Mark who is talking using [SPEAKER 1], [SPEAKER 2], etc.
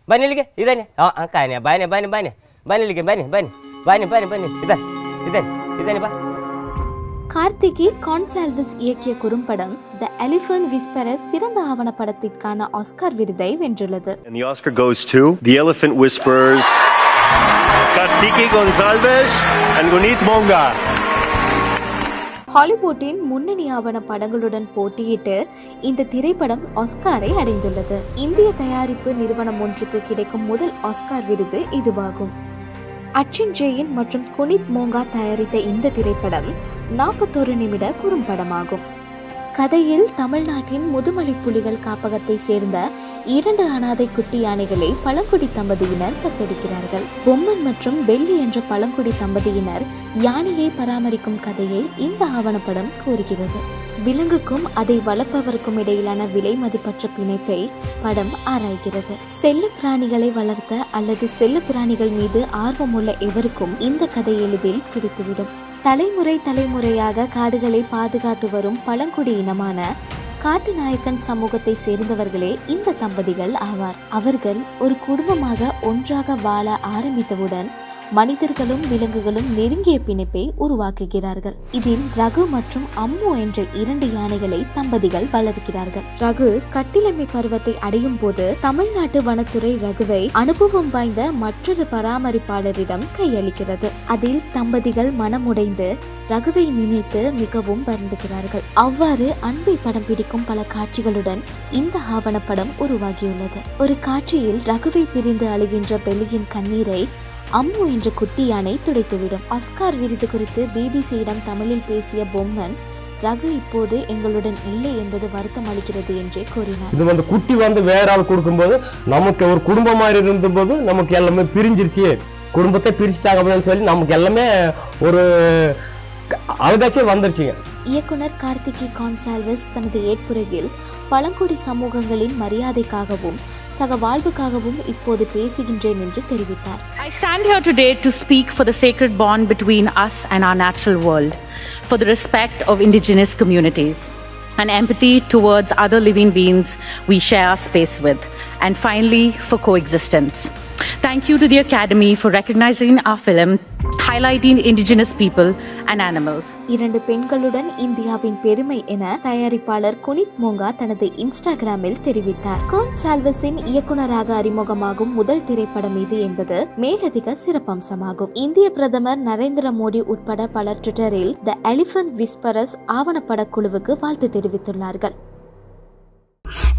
[SPEAKER 1] NadiLK idane kayanya bani NadiLK bani idane ba
[SPEAKER 2] Kartiki Gonsalves இயக்கிய குறும்படம் தி elephant whisperers சிறந்த ஆவண படத்திற்கான ஆஸ்கார் விருதை வென்றுள்ளது.
[SPEAKER 3] And the Oscar goes to The Elephant Whisperers, Kartiki Gonsalves and Gunit Monga.
[SPEAKER 2] ஹாலிவுட்டின் முன்னணி ஆவண படங்களுடன் போட்டியிட்டு இந்த திரைப்படம் ஆஸ்காரை அடைந்துள்ளது. இந்திய தயாரிப்பு நிறுவனம் ஒன்றுக்கு கிடைக்கும் முதல் ஆஸ்கார் விருது இதுவாகும். அச்சின் ஜெயின் மற்றும் குனித் மோங்கா தயாரித்த இந்த திரைப்படம் 41 நிமிட குறும்படமாகும். கதையில் தமிழ்நாட்டின் முதுமலை புலிகள் காப்பகத்தை சேர்ந்த 2 அனாதை குட்டி யானைகளை பழங்குடி தம்பதியினர் தத்தெடுக்கிறார்கள். பொம்மன் மற்றும் பெல்லி என்ற பழங்குடி தம்பதியினர் யானையை பராமரிக்கும் கதையை இந்த ஆவணப்படம் கூறுகிறது. விலங்குக்கும் அதை வளர்ப்பவருக்கும் இடையிலான விலை மதிப்பற்ற பிணைப்பை படம் ஆராய்கிறது. செல்ல பிராணிகளை வளர்த்த அல்லது செல்ல பிராணிகள் மீது ஆர்வமுள்ள எவருக்கும் இந்த கதை எளிதில் பிடித்துவிடும். தலைமுறையாக காடுகளை பாதுகாத்து வரும் பழங்குடி இனமான காட்டுநாயக்கன் சமூகத்தை சேர்ந்தவர்களே இந்த தம்பதிகள் ஆவார். அவர்கள் ஒரு குடும்பமாக ஒன்றாக வாழ ஆரம்பித்தவுடன் மனிதர்களும் விலங்குகளும் நெருங்கிய பிணைப்பை உருவாக்குகிறார்கள். இதில் ரகு மற்றும் அம்மு என்ற 2 யானைகளை தம்பதிகள் வளர்க்கிறார்கள். ரகு கட்டிலமை பருவத்தை அடையும் போது தமிழ்நாட்டு வனத்துறை ரகுவை அனுபவம் வாய்ந்த மற்றொரு பராமரிப்பாளரிடம் கையளிக்கிறது. அதில் தம்பதிகள் மனமுடைந்து ரகுவை நினைத்து மிகவும் வருந்துகிறார்கள். அவ்வாறு அன்பை படம் பிடிக்கும் பல காட்சிகளுடன் இந்த ஆவணப்படம் உருவாகியுள்ளது. ஒரு காட்சியில் ரகுவை பிரிந்து அழுகின்ற பெல்லியின் கண்ணீரை அம்மு என்ற குட்டி யானை துடைத்துவிடும். ஆஸ்கார் விருது குறித்து பிபிசியிடம் தமிழில் பேசிய பொம்மன், ரகு இப்போது எங்களுடன் இல்லை என்பது வருத்தம் அளிக்கிறது என்றே கூறினார்.
[SPEAKER 4] இது வந்து குட்டி வந்து வேற ஆள் கொடுக்கும்போது நமக்கு ஒரு குடும்பமா இருந்தபோது நமக்கு எல்லாமே பிரிஞ்சிருச்சு, குடும்பத்தை பிரிச்சுட்டாங்க அப்படின்னு சொல்லி நமக்கு எல்லாமே ஒரு அழுதாச்சே வந்துருச்சுங்க.
[SPEAKER 2] இயக்குனர் கார்த்திகி கான்சால்வஸ் தனது ஏற்புரையில் பழங்குடி சமூகங்களின் மரியாதைக்காகவும் சக வாழ்வுக்காகவும் இப்போது பேசுகின்றேன் என்று தெரிவித்தார்.
[SPEAKER 5] I stand here today to speak for the sacred bond between us and our natural world, for the respect of indigenous communities, and empathy towards other living beings we share our space with, and finally for coexistence. Thank you to the Academy for recognizing our film, highlighting indigenous people and animals.
[SPEAKER 2] 2 பெண்களுடன் இந்தியாவின் பெருமை என தயாரிப்பாளர் குனித் மோங்கா தனது இன்ஸ்டாகிராமில் தெரிவித்தார். கான்சால்வஸின் இயக்குனராக அறிமுகமாகும் முதல் திரைப்படம் இது என்பது மேலதிக சிறப்பம்சமாகும். இந்திய பிரதமர் நரேந்திர மோடி உட்பட பலர் ட்விட்டரில் தி எலிஃபண்ட் விஸ்பரர்ஸ் ஆவணப்பட குழுவுக்கு வாழ்த்து தெரிவித்துள்ளார்கள்.